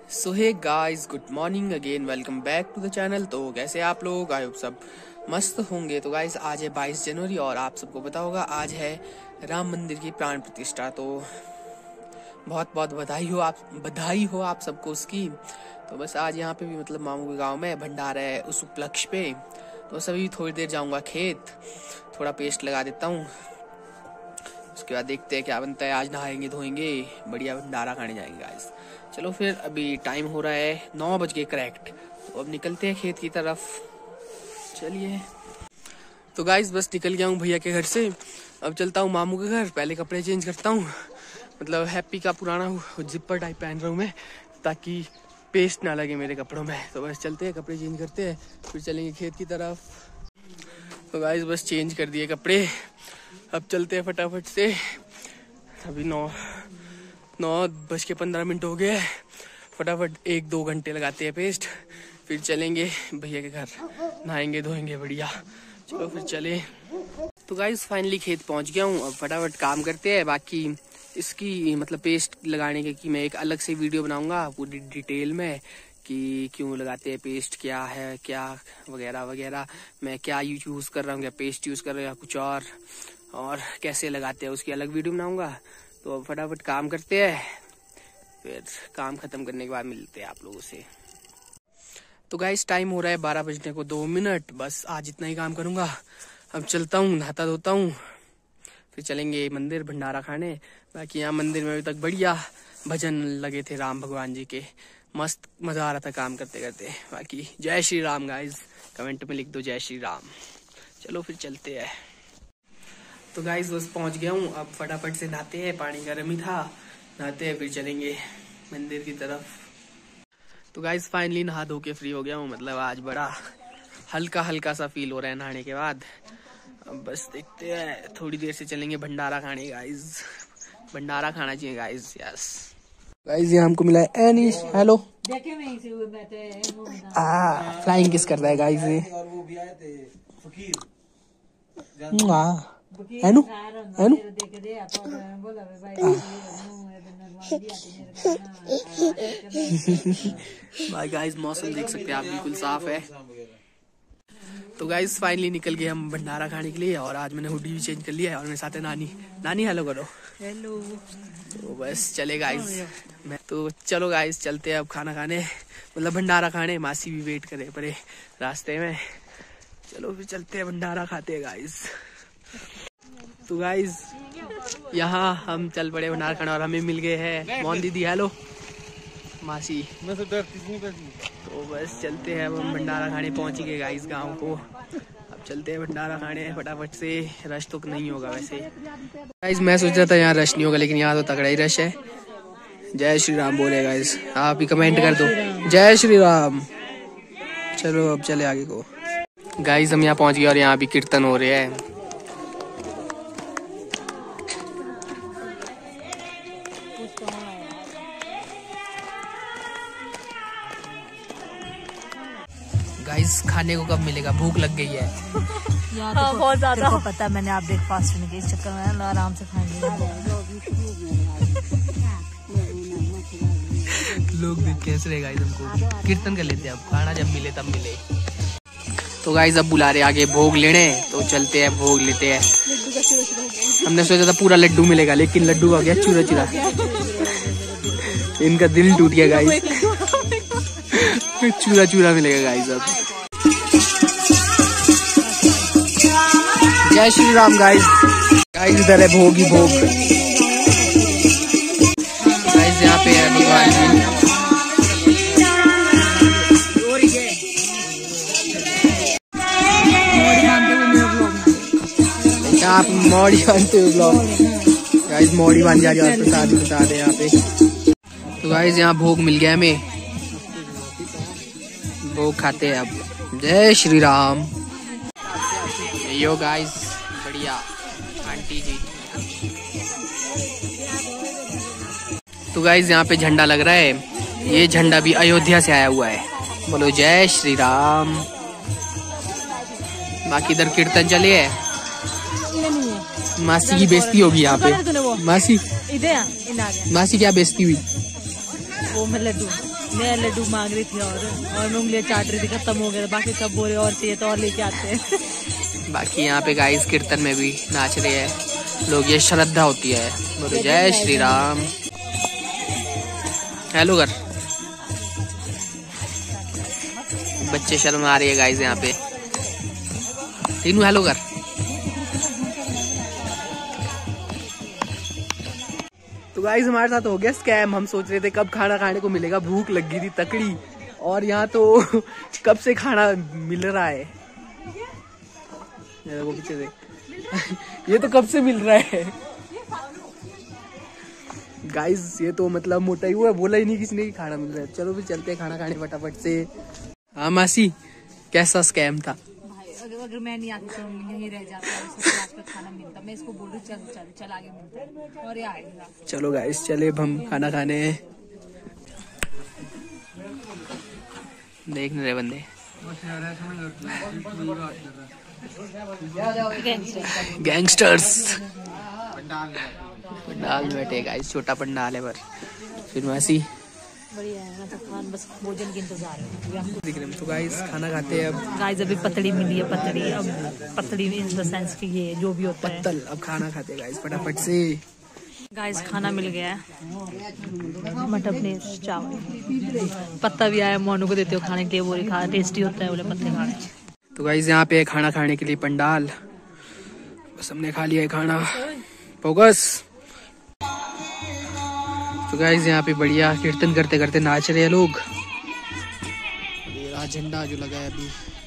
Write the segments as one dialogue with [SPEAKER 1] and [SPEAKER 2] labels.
[SPEAKER 1] So hey guys, good morning again, welcome back to the channel. तो कैसे आप लोग? आई होप सब मस्त होंगे। तो गाइस आज है 22 जनवरी और आप सबको पता होगा आज है राम मंदिर की प्राण प्रतिष्ठा। तो बहुत बहुत बधाई हो आप सबको उसकी। तो बस आज यहाँ पे भी मतलब मामू के गांव में भंडारा है उस उपलक्ष्य पे। तो सभी थोड़ी देर जाऊंगा खेत, थोड़ा पेस्ट लगा देता हूँ, उसके बाद देखते हैं क्या बनता है। आज नहाएंगे धोएंगे, बढ़िया भंडारा खाने जाएंगे गाइस। चलो फिर, अभी टाइम हो रहा है 9 बज के करेक्ट। तो अब निकलते हैं खेत की तरफ, चलिए। तो गाइस बस निकल गया हूँ भैया के घर से, अब चलता हूँ मामू के घर। पहले कपड़े चेंज करता हूँ, मतलब हैप्पी का पुराना जिपर टाइप पहन रहा हूँ मैं, ताकि पेस्ट ना लगे मेरे कपड़ों में। तो बस चलते हैं, कपड़े चेंज करते हैं, फिर चलेंगे खेत की तरफ। तो गाइस बस चेंज कर दिए कपड़े, अब चलते हैं फटाफट से। अभी 9:15 हो गए। फटाफट 1-2 घंटे लगाते हैं पेस्ट, फिर चलेंगे भैया के घर, नहाएंगे धोएंगे बढ़िया। चलो फिर चले। तो गाइस फाइनली खेत पहुंच गया हूँ, अब फटाफट काम करते हैं। बाकी इसकी मतलब पेस्ट लगाने की मैं एक अलग से वीडियो बनाऊंगा पूरी डिटेल में, कि क्यों लगाते हैं पेस्ट, क्या है क्या वगैरह वगैरह, मैं क्या यूज कर रहा हूँ, क्या पेस्ट यूज कर रहा हूँ या कुछ और कैसे लगाते हैं, उसकी अलग वीडियो बनाऊंगा। तो अब फटाफट काम करते हैं, फिर काम खत्म करने के बाद मिलते हैं आप लोगों से। तो गाइस टाइम हो रहा है 12 बजने को 2 मिनट, बस आज इतना ही काम करूंगा। अब चलता हूँ, नहाता धोता हूँ, फिर चलेंगे मंदिर भंडारा खाने। बाकी यहाँ मंदिर में अभी तक बढ़िया भजन लगे थे राम भगवान जी के, मस्त मजा आ रहा था काम करते करते। बाकी जय श्री राम गाइज, कमेंट में लिख दो जय श्री राम। चलो फिर चलते हैं। तो गाइज बस पहुंच गया हूँ, अब फटाफट से नहाते हैं, पानी गर्म ही था, नहाते हैं फिर चलेंगे मंदिर की तरफ। तो गाइज फाइनली नहा धो के फ्री हो गया हूँ, मतलब आज बड़ा हल्का हल्का सा फील हो रहा है नहाने के बाद। अब बस देखते हैं, थोड़ी देर से चलेंगे भंडारा खाने गाइज, भंडारा खाना चाहिए गाइज। यस गाइज, ये हमको मिला है एनिश, हेलो, फ्लाइंग किस कर रहा है गाइज ये। एनु एनु भाई गाइज मौसम देख सकते हैं आप, बिल्कुल साफ है। तो गाइज फाइनली निकल गए हम भंडारा खाने के लिए, और आज मैंने हुडी भी चेंज कर लिया है, और मेरे साथ है नानी हेलो करो। हेलो। तो बस चले गाइज, तो चलो गाइज चलते हैं अब खाना खाने, मतलब भंडारा खाने। मासी भी वेट करे पड़े रास्ते में, चलो फिर चलते हैं भंडारा खाते हैं गाइज। तो गाइज यहाँ हम चल पड़े भंडारा खाने, और हमें मिल गए हैं मोहन दीदी, हेलो मासी। तो बस चलते हैं, अब हम भंडारा खाने पहुंच गए गाइस गांव को। अब चलते हैं भंडारा खाने फटाफट से। रश तो नहीं होगा वैसे गाइस, मैं सोच रहा था यहाँ रश नहीं होगा, लेकिन यहाँ तो तगड़ा ही रश है। जय श्री राम बोले गाइस, आप ही कमेंट कर दो जय श्री राम। चलो अब चले आगे को। गाइस हम यहाँ पहुंच गए और यहाँ भी कीर्तन हो रहे हैं। गाइस खाने को कब मिलेगा, भूख लग गई है।
[SPEAKER 2] हाँ, बहुत ज्यादा। तो पता है, मैंने आप ब्रेकफास्ट नहीं किया, इस चक्कर में आराम से खाएंगे।
[SPEAKER 1] लोग देख कैसे रहे गाइस, हमको कीर्तन कर लेते हैं, अब खाना जब मिले तब मिले। तो गाइस अब बुला रहे आगे भोग लेने, तो चलते हैं भोग लेते हैं। हमने सोचा था पूरा लड्डू मिलेगा, लेकिन लड्डू आ गया चूरा चूरा, इनका दिल टूट गया गाइस। चूरा चूरा मिलेगा गाइस अब। जय श्री राम गाइस। गाइस इधर है भोग ही भोग गाइस, यहाँ पे है भगवान जी। आप मोड़ी बांधते हुए ब्लॉग गाइस, मोड़ी बांध जा रही है, प्रसाद है यहाँ पे। तो गाइस यहाँ भोग मिल गया हमें, भोग खाते हैं अब। जय श्री राम। यो गाइस बढ़िया आंटी जी। तो गाइस यहाँ पे झंडा लग रहा है, ये झंडा भी अयोध्या से आया हुआ है, बोलो जय श्री राम। बाकी इधर कीर्तन चले है, मासी की बेइज्जती होगी यहाँ पे। मासी क्या बेइज्जती हुई?
[SPEAKER 2] वो लड्डू मैं लड्डू मांग रही थी और मैं उंगलियां चाट रही थी, खत्म हो गया। बाकी सब बोले और चाहिए तो और लेके आते हैं।
[SPEAKER 1] बाकी यहाँ पे गाइस कीर्तन में भी नाच रहे हैं लोग, ये श्रद्धा होती है। बोलो जय श्री राम। हेलो कर, बच्चे शर्म आ रही है गाइस यहाँ पे। तीनों हेलो कर। तो गाइस हमारे साथ हो गया स्कैम। हम सोच रहे थे कब खाना खाने को मिलेगा, भूख लगी थी तकड़ी, और यहाँ तो कब से खाना मिल रहा है। वो पीछे से ये तो कब से मिल रहा है गाइस। ये तो मतलब मोटा ही हुआ है, बोला ही नहीं किसी ने कि खाना मिल रहा है। चलो फिर चलते हैं खाना खाने फटाफट से। हाँ मासी, कैसा स्कैम था?
[SPEAKER 2] अगर मैं नहीं आती तो यहीं रह जाता, खाना मिलता। मैं इसको बोलूं चल आगे मिलता है और ये आएगा।
[SPEAKER 1] चलो गाइस चले अब हम खाना खाने। देखने रहे बंदे गैंगस्टर्स पंडाल में बैठे गाइस। छोटा पंडाल है पर फिर मासी
[SPEAKER 2] बढ़िया है। मैं तो खान बस भोजन के इंतजार है।
[SPEAKER 1] दिख रहे हैं। तो गाइस खाना खाते हैं अब।
[SPEAKER 2] गाइस अभी पतड़ी मिली है, पतड़ी। अब पतड़ी इन द सेंस की ये जो भी होता है
[SPEAKER 1] पत्तल। अब खाना खाते हैं गाइस फटाफट से।
[SPEAKER 2] गाइस खाना मिल गया है, मटर पनीर चावल, पत्ता भी आया। मोनू को देते हो खाने के लिए, वो खा टेस्टी होता है बोले पत्ते खाने।
[SPEAKER 1] तो गाइस यहाँ पे खाना खाने के लिए पंडाल, बस हमने खा लिया है खाना। फोकस। तो गाइस यहाँ पे बढ़िया कीर्तन करते करते नाच रहे हैं लोग। ये झंडा जो लगा है अभी।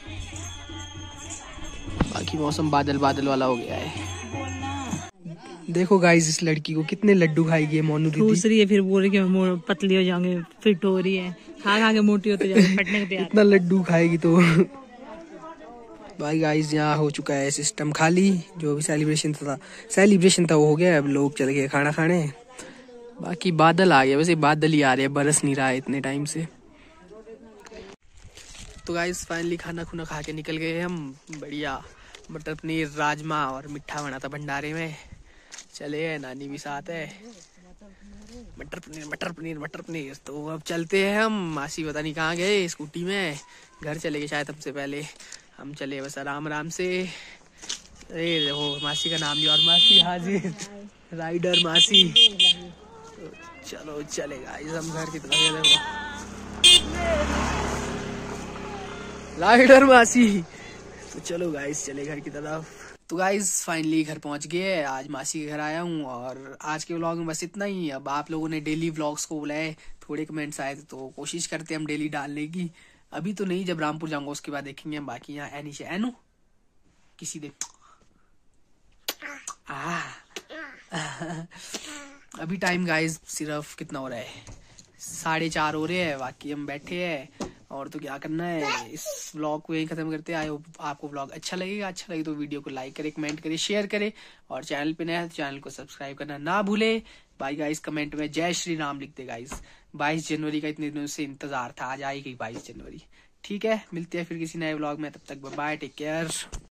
[SPEAKER 1] बाकी मौसम बादल बादल वाला हो गया है। देखो गाइस इस लड़की को कितने लड्डू खाएगी मोनू दीदी।
[SPEAKER 2] दूसरी है फिर बोल रही कि पतली हो जाएंगे, फिट हो रही है, खा खा के मोटी होते जाएंगे, फटने के तैयार।
[SPEAKER 1] इतना लड्डू खाएगी तो। भाई गाइस यहाँ हो चुका है सिस्टम खाली। जो भी सेलिब्रेशन था वो हो गया। अब लोग चले गए खाना खाने। बाकी बादल आ गया, वैसे बादल ही आ रहे हैं, बरस नहीं रहा है इतने टाइम से। तो गाइस फाइनली खाना खुना खा के निकल गए हम। बढ़िया मटर पनीर, राजमा और मिठा बना था भंडारे में। चले नानी भी साथ है। मटर पनीर मटर पनीर मटर पनीर। तो अब चलते हैं हम। मासी पता नहीं कहाँ गए, स्कूटी में घर चले गए शायद हमसे पहले। हम चले बस आराम आराम से। अरे देखो मासी का नाम लिया और मासी हाजिर, राइडर मासी। तो चलो चले गाइस हम घर की तरफ। राइडर मासी। तो चलो गाइस चले घर की तरफ। तो गाइस फाइनली घर पहुंच गए। आज मासी के घर आया हूं और आज के व्लॉग में बस इतना ही। अब आप लोगों ने डेली व्लॉग्स को बुलाए, थोड़े कमेंट्स आए थे तो कोशिश करते हैं हम डेली डालने की। अभी तो नहीं, जब रामपुर जाऊंगा उसके बाद देखेंगे हम। बाकी यहाँ एनी से एनो किसी दे अभी टाइम गाइस सिर्फ कितना हो रहा है, 4:30 हो रहे हैं। बाकी हम बैठे हैं और तो क्या करना है। इस व्लॉग को यही खत्म करते हैं। आई होप आपको व्लॉग अच्छा लगेगा। अच्छा लगे तो वीडियो को लाइक करे, कमेंट करे, शेयर करे और चैनल पे नया है तो चैनल को सब्सक्राइब करना ना भूले। बाई गाइस कमेंट में जय श्री राम लिख दे गाइस। 22 जनवरी का इतने दिनों से इंतजार था, आज आएगी 22 जनवरी। ठीक है, मिलते हैं फिर किसी नए व्लॉग में। तब तक बाय, टेक केयर।